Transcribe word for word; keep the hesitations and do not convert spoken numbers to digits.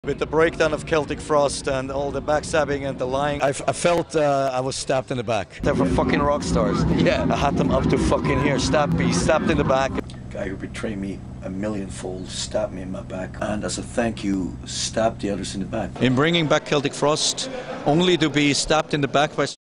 With the breakdown of Celtic Frost and all the backstabbing and the lying, I, I felt uh, I was stabbed in the back. They were fucking rock stars. Yeah, I had them up to fucking here, stabbed me, stabbed in the back. The guy who betrayed me a millionfold stabbed me in my back, and as a thank you, stabbed the others in the back. In bringing back Celtic Frost, only to be stabbed in the back by